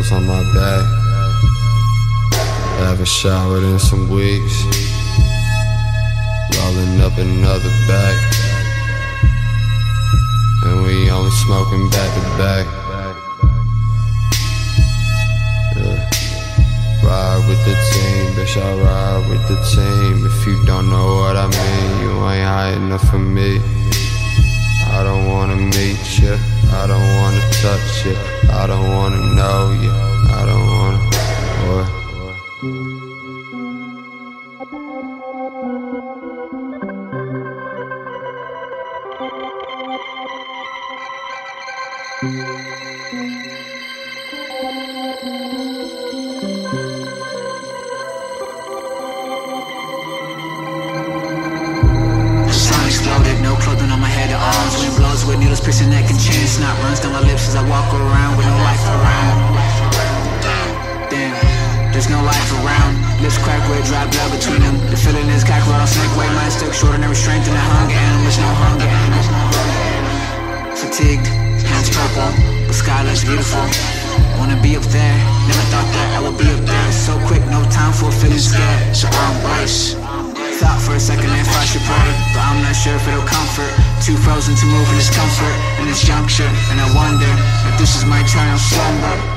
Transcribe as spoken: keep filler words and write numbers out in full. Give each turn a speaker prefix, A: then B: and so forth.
A: pills on my back. Haven't showered in some weeks. Rolling up another bag, and we only smoking back to back. Yeah. Ride with the team, bitch, I ride with the team. If you don't know what I mean, you ain't high enough for me. I don't wanna meet you, I don't wanna touch you, I don't wanna know you, I don't wanna, boy.
B: With needles piercing neck and chin, snot runs down my lips as I walk around with no life around. Damn, there's no life around. Lips crack with dry blood between them. The feeling is cockroach on snake way. Mine stuck short on every strength and the hunger animals, no hunger animals. Fatigued, hands purple, but sky looks beautiful. Wanna be up there, never thought that I would be up there. So quick, no time for feeling scared, so I'll embrace. Thought for a second if I should pray, but I'm not sure if it'll comfort. Too frozen to move in discomfort in this juncture, and I wonder if this is my eternal slumber.